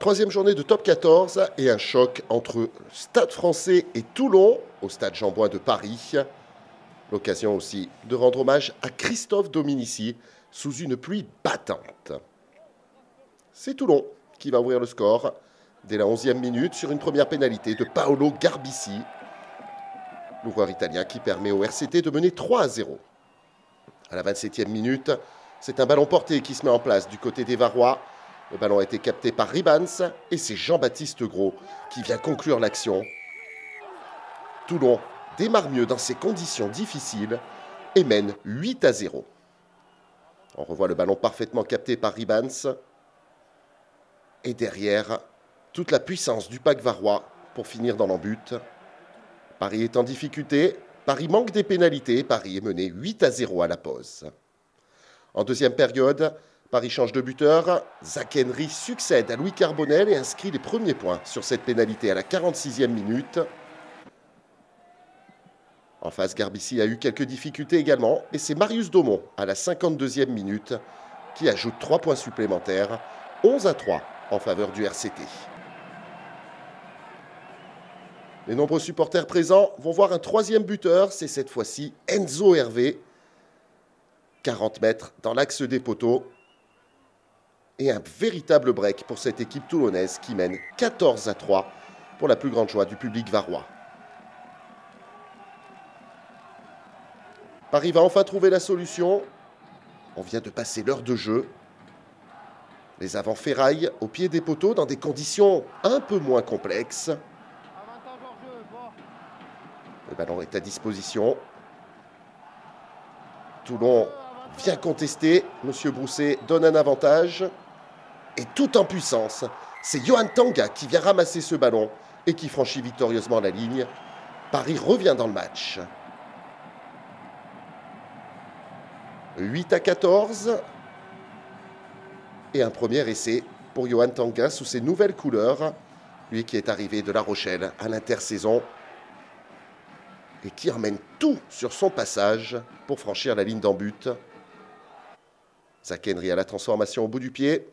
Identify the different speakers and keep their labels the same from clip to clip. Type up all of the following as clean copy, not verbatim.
Speaker 1: troisième journée de top 14 et un choc entre Stade Français et Toulon au Stade Jean-Bouin de Paris. L'occasion aussi de rendre hommage à Christophe Dominici sous une pluie battante. C'est Toulon qui va ouvrir le score dès la 11e minute sur une première pénalité de Paolo Garbisi, l'ouvreur italien qui permet au RCT de mener 3-0. À la 27e minute, c'est un ballon porté qui se met en place du côté des Varois. Le ballon a été capté par Ribans et c'est Jean-Baptiste Gros qui vient conclure l'action. Toulon démarre mieux dans ces conditions difficiles et mène 8-0. On revoit le ballon parfaitement capté par Ribans. Et derrière, toute la puissance du pack varois pour finir dans l'embut. Paris est en difficulté, Paris manque des pénalités, Paris est mené 8-0 à la pause. En deuxième période, Paris change de buteur, Zach Henry succède à Louis Carbonel et inscrit les premiers points sur cette pénalité à la 46e minute. En face, Garbisi a eu quelques difficultés également et c'est Marius Daumont à la 52e minute qui ajoute 3 points supplémentaires, 11-3 en faveur du RCT. Les nombreux supporters présents vont voir un troisième buteur, c'est cette fois-ci Enzo Hervé. 40 mètres dans l'axe des poteaux. Et un véritable break pour cette équipe toulonnaise qui mène 14-3 pour la plus grande joie du public varois. Paris va enfin trouver la solution. On vient de passer l'heure de jeu. Les avants ferraillent au pied des poteaux dans des conditions un peu moins complexes. Le ballon est à disposition. Toulon vient contester. Monsieur Brousset donne un avantage. Et tout en puissance, c'est Johan Tanga qui vient ramasser ce ballon et qui franchit victorieusement la ligne. Paris revient dans le match. 8-14. Et un premier essai pour Johan Tanga sous ses nouvelles couleurs. Lui qui est arrivé de La Rochelle à l'intersaison. Et qui emmène tout sur son passage pour franchir la ligne d'en-but. Zach Henry à la transformation au bout du pied.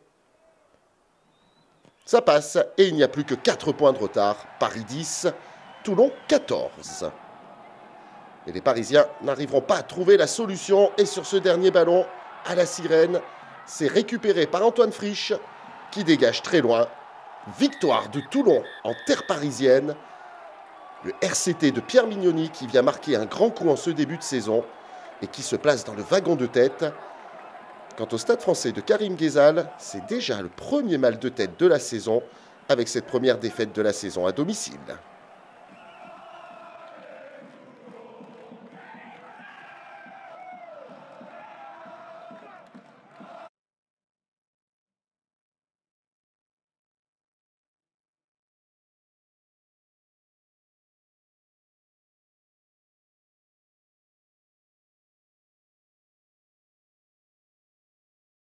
Speaker 1: Ça passe et il n'y a plus que 4 points de retard. Paris 10, Toulon 14. Et les Parisiens n'arriveront pas à trouver la solution. Et sur ce dernier ballon, à la sirène, c'est récupéré par Antoine Frisch qui dégage très loin. Victoire de Toulon en terre parisienne. Le RCT de Pierre Mignoni qui vient marquer un grand coup en ce début de saison et qui se place dans le wagon de tête. Quant au Stade Français de Karim Ghezal, c'est déjà le premier mal de tête de la saison avec cette première défaite de la saison à domicile.